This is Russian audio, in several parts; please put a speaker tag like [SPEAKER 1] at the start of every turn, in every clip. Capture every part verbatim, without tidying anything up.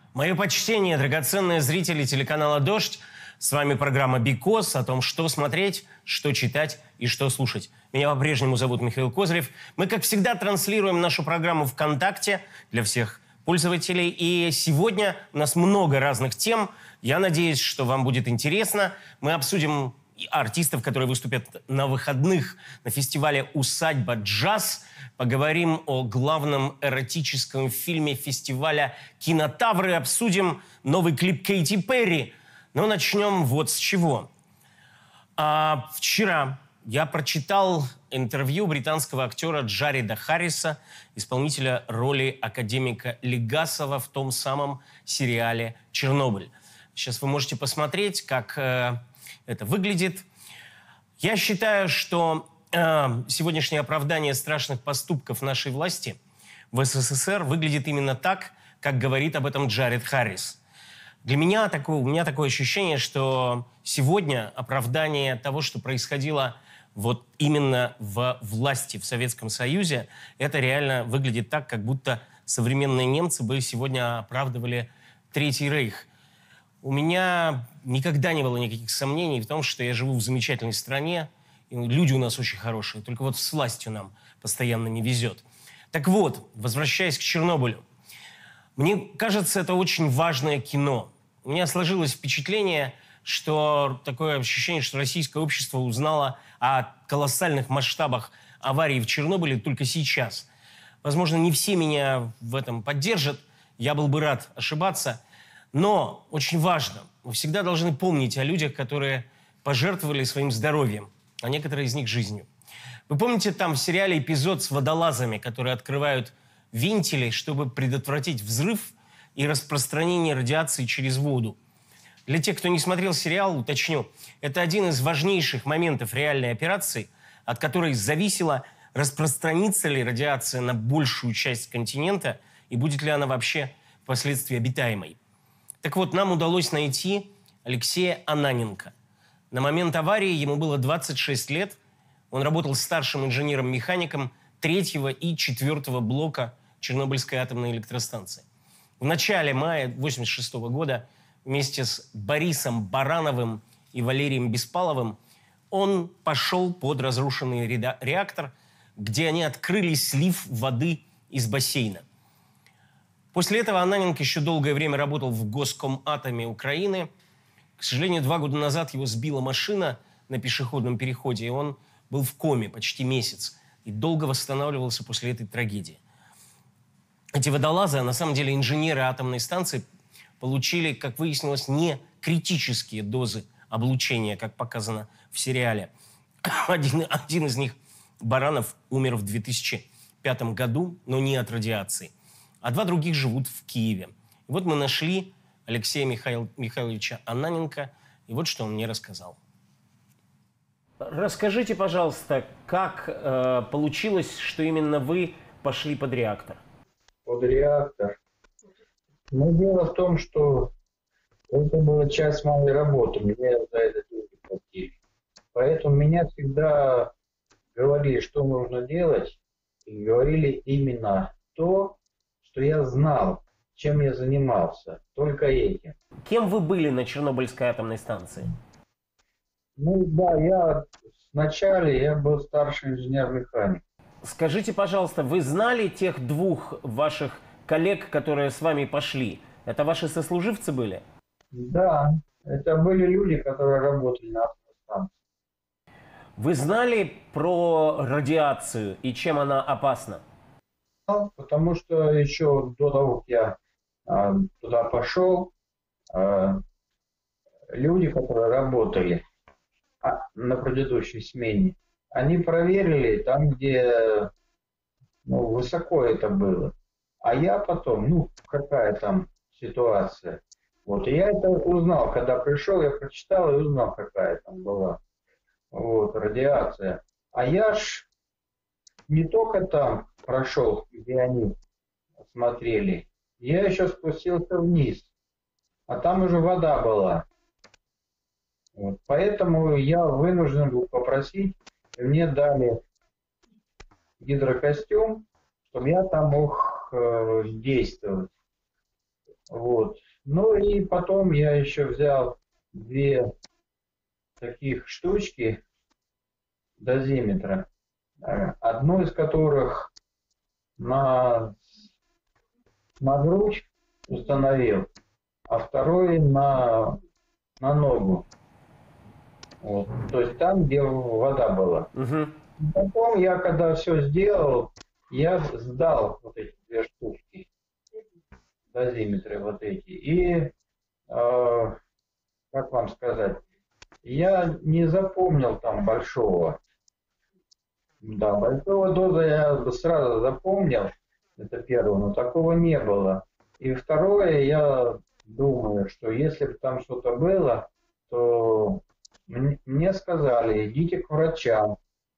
[SPEAKER 1] Мое почтение, драгоценные зрители телеканала «Дождь». С вами программа «Бикос» о том, что смотреть, что читать и что слушать. Меня по-прежнему зовут Михаил Козырев. Мы, как всегда, транслируем нашу программу ВКонтакте для всех пользователей. И сегодня у нас много разных тем. Я надеюсь, что вам будет интересно. Мы обсудим артистов, которые выступят на выходных на фестивале «Усадьба Джаз». Поговорим о главном эротическом фильме фестиваля «Кинотавры». Обсудим новый клип Кэти Перри. Но начнем вот с чего. А, вчера я прочитал интервью британского актера Джареда Харриса, исполнителя роли академика Легасова в том самом сериале «Чернобыль». Сейчас вы можете посмотреть, как э, это выглядит. Я считаю, что э, сегодняшнее оправдание страшных поступков нашей власти в СССР выглядит именно так, как говорит об этом Джаред Харрис. Для меня такое, у меня такое ощущение, что сегодня оправдание того, что происходило вот именно в власти в Советском Союзе, это реально выглядит так, как будто современные немцы бы сегодня оправдывали Третий Рейх. У меня никогда не было никаких сомнений в том, что я живу в замечательной стране, и люди у нас очень хорошие, только вот с властью нам постоянно не везет. Так вот, возвращаясь к Чернобылю. Мне кажется, это очень важное кино. У меня сложилось впечатление, что такое ощущение, что российское общество узнало о колоссальных масштабах аварии в Чернобыле только сейчас. Возможно, не все меня в этом поддержат, я был бы рад ошибаться. Но очень важно, мы всегда должны помнить о людях, которые пожертвовали своим здоровьем, а некоторые из них жизнью. Вы помните там в сериале эпизод с водолазами, которые открывают вентили, чтобы предотвратить взрыв и распространение радиации через воду? Для тех, кто не смотрел сериал, уточню, это один из важнейших моментов реальной операции, от которой зависело, распространится ли радиация на большую часть континента и будет ли она вообще впоследствии обитаемой. Так вот, нам удалось найти Алексея Ананенко. На момент аварии ему было двадцать шесть лет. Он работал старшим инженером-механиком третьего и четвертого блока Чернобыльской атомной электростанции. В начале мая тысяча девятьсот восемьдесят шестого года вместе с Борисом Барановым и Валерием Беспаловым он пошел под разрушенный реактор, где они открыли слив воды из бассейна. После этого Ананенко еще долгое время работал в Госкоматоме Украины. К сожалению, два года назад его сбила машина на пешеходном переходе, и он был в коме почти месяц и долго восстанавливался после этой трагедии. Эти водолазы, а на самом деле инженеры атомной станции, получили, как выяснилось, не критические дозы облучения, как показано в сериале. Один, один из них, Баранов, умер в две тысячи пятом году, но не от радиации. А два других живут в Киеве. И вот мы нашли Алексея Михаил, Михайловича Ананенко, и вот что он мне рассказал. Расскажите, пожалуйста, как э, получилось, что именно вы пошли под реактор?
[SPEAKER 2] Под реактор? Ну, дело в том, что это была часть моей работы, меня за это люди платили. Поэтому меня всегда говорили, что нужно делать, и говорили именно то, что я знал, чем я занимался, только этим.
[SPEAKER 1] Кем вы были на Чернобыльской атомной станции?
[SPEAKER 2] Ну да, я вначале я был старший инженер-механик.
[SPEAKER 1] Скажите, пожалуйста, вы знали тех двух ваших коллег, которые с вами пошли? Это ваши сослуживцы были?
[SPEAKER 2] Да, это были люди, которые работали на атомной станции.
[SPEAKER 1] Вы знали про радиацию и чем она опасна?
[SPEAKER 2] Потому что еще до того, как я а, туда пошел, а, люди, которые работали а, на предыдущей смене, они проверили там, где ну, высоко это было. А я потом, ну, какая там ситуация. Вот, и я это узнал, когда пришел, я прочитал и узнал, какая там была вот, радиация. А я ж не только там прошел, где они смотрели, я еще спустился вниз, а там уже вода была. Вот. Поэтому я вынужден был попросить, мне дали гидрокостюм, чтобы я там мог э, действовать. Вот. Ну и потом я еще взял две таких штучки дозиметра, э, одну из которых на, на грудь установил, а второй на, на ногу. Вот. То есть там, где вода была.
[SPEAKER 1] Угу.
[SPEAKER 2] Потом я, когда все сделал, я сдал вот эти две штучки, дозиметры вот эти. И, э, как вам сказать, я не запомнил там большого. Да, большого доза я сразу запомнил, это первое, но такого не было. И второе, я думаю, что если бы там что-то было, то мне сказали, идите к врачам,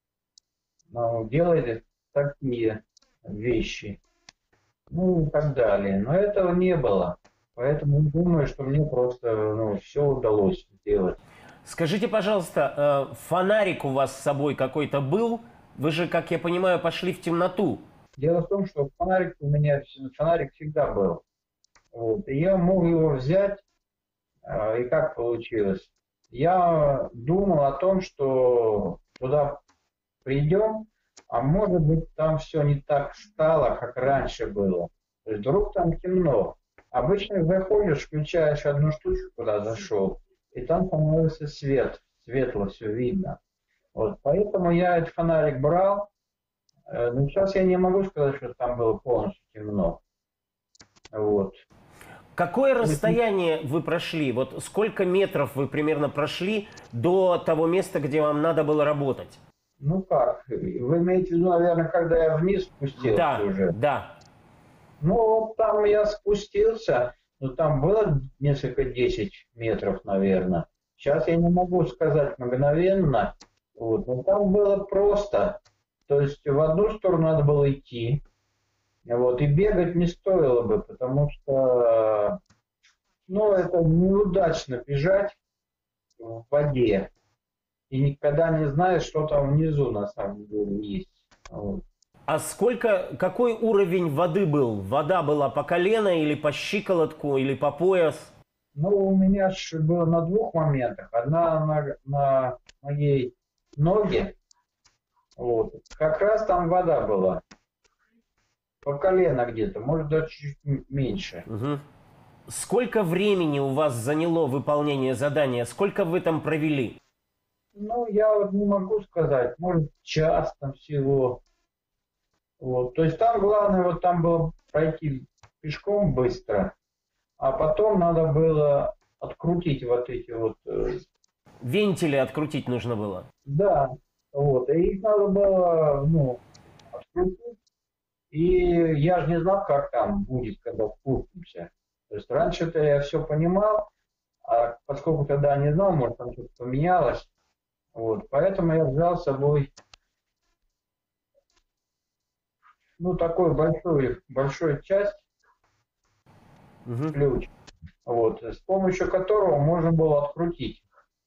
[SPEAKER 2] ну, делайте такие вещи, ну и так далее. Но этого не было. Поэтому думаю, что мне просто ну, все удалось сделать.
[SPEAKER 1] Скажите, пожалуйста, фонарик у вас с собой какой-то был? Вы же, как я понимаю, пошли в темноту.
[SPEAKER 2] Дело в том, что фонарик у меня фонарик всегда был. Вот. И я мог его взять. И как получилось? Я думал о том, что туда придем, а может быть там все не так стало, как раньше было. То есть вдруг там темно. Обычно заходишь, включаешь одну штучку, куда зашел, и там становится свет, светло все видно. Вот, поэтому я этот фонарик брал, но сейчас я не могу сказать, что там было полностью темно. Вот.
[SPEAKER 1] Какое расстояние вы прошли? Вот сколько метров вы примерно прошли до того места, где вам надо было работать?
[SPEAKER 2] Ну как, вы имеете в виду, наверное, когда я вниз спустился
[SPEAKER 1] да,
[SPEAKER 2] уже?
[SPEAKER 1] Да.
[SPEAKER 2] Ну, вот там я спустился, но там было несколько десять метров, наверное. Сейчас я не могу сказать мгновенно. Вот. Но там было просто. То есть в одну сторону надо было идти. Вот. И бегать не стоило бы, потому что ну, это неудачно бежать в воде. И никогда не знаешь, что там внизу на самом деле есть. Вот.
[SPEAKER 1] А сколько, какой уровень воды был? Вода была по колено или по щиколотку, или по пояс?
[SPEAKER 2] Ну, у меня же было на двух моментах. Одна на, на моей ноге. Вот. Как раз там вода была. По колено где-то, может даже чуть меньше.
[SPEAKER 1] Угу. Сколько времени у вас заняло выполнение задания? Сколько вы там провели?
[SPEAKER 2] Ну, я вот не могу сказать. Может, час там всего. Вот. То есть там главное, вот там было пройти пешком быстро, а потом надо было открутить вот эти вот...
[SPEAKER 1] Вентили открутить нужно было?
[SPEAKER 2] Да, вот. И их надо было, ну, открутить. И я же не знал, как там будет, когда спустимся. То есть раньше-то я все понимал, а поскольку тогда не знал, может, там что-то поменялось. Вот. Поэтому я взял с собой ну, такой большой, большой часть, угу. Ключ, вот, с помощью которого можно было открутить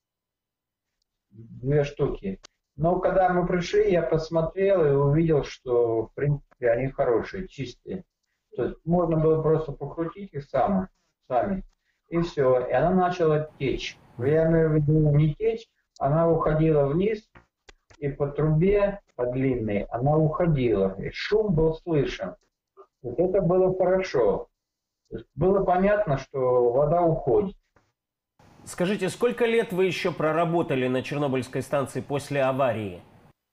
[SPEAKER 2] две штуки. Но когда мы пришли, я посмотрел и увидел, что, в принципе, они хорошие, чистые. То есть можно было просто покрутить их сами, сами, и все. И она начала течь. Я имею в виду не течь, она уходила вниз, и по трубе, по длинной, она уходила. И шум был слышен. Вот это было хорошо. То есть было понятно, что вода уходит.
[SPEAKER 1] Скажите, сколько лет вы еще проработали на Чернобыльской станции после аварии?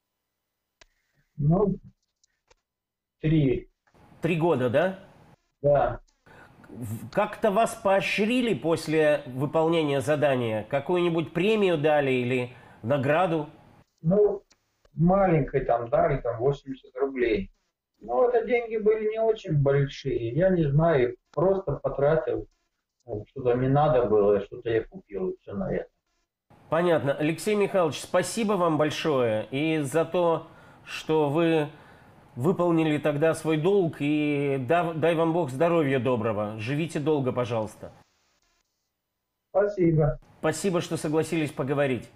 [SPEAKER 2] Ну, три.
[SPEAKER 1] Три года, да?
[SPEAKER 2] Да.
[SPEAKER 1] Как-то вас поощрили после выполнения задания? Какую-нибудь премию дали или награду?
[SPEAKER 2] Ну, маленькой там дали, там восемьдесят рублей. Ну, это деньги были не очень большие. Я не знаю, просто потратил. Что-то не надо было, что-то я купил, все на это.
[SPEAKER 1] Понятно. Алексей Михайлович, спасибо вам большое и за то, что вы выполнили тогда свой долг, и дай, дай вам Бог здоровья доброго. Живите долго, пожалуйста.
[SPEAKER 2] Спасибо.
[SPEAKER 1] Спасибо, что согласились поговорить.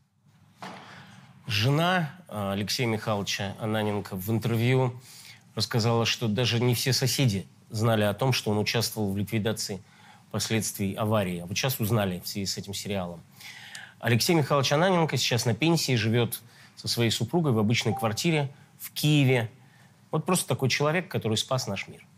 [SPEAKER 1] Жена Алексея Михайловича Ананенко в интервью рассказала, что даже не все соседи знали о том, что он участвовал в ликвидации последствий аварии. А вот сейчас узнали в связи с этим сериалом. Алексей Михайлович Ананенко сейчас на пенсии, живет со своей супругой в обычной квартире в Киеве. Вот просто такой человек, который спас наш мир.